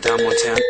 time, one time.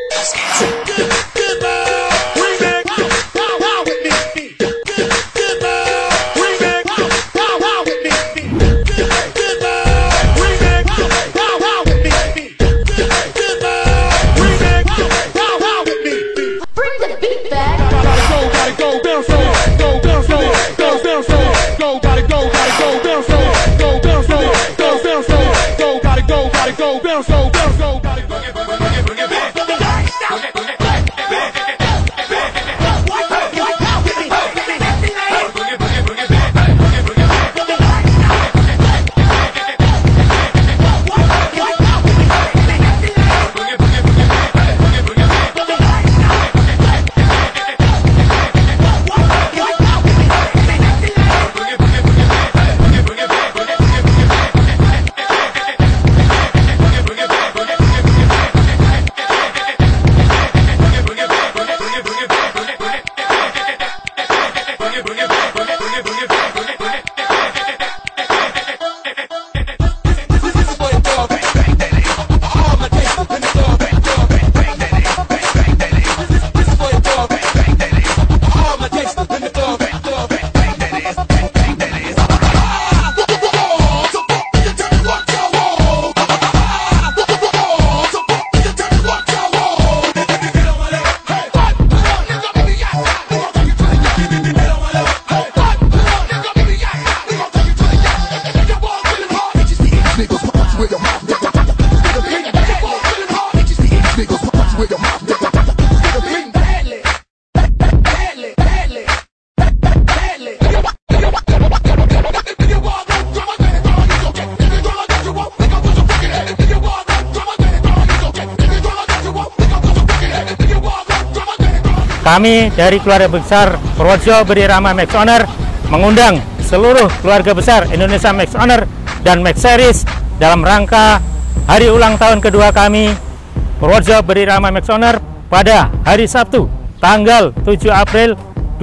Kami dari keluarga besar Purworejo Beri Rahma Max Honor mengundang seluruh keluarga besar Indonesia Max Honor dan Max Series dalam rangka hari ulang tahun kedua kami Purworejo Beri Rahma Max Honor pada hari Sabtu tanggal 7 April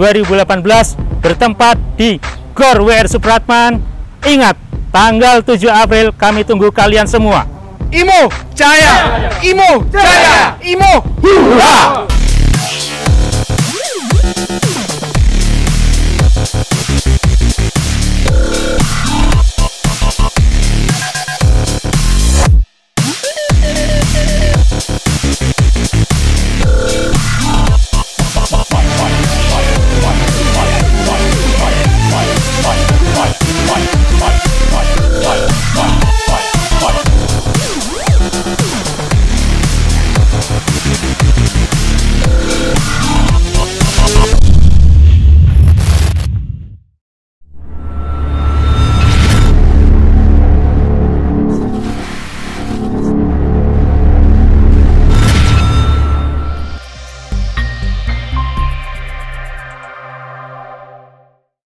2018 bertempat di Gor WR Supratman. Ingat, tanggal 7 April kami tunggu kalian semua. Imo Jaya, Imo Jaya, Imo Hurra!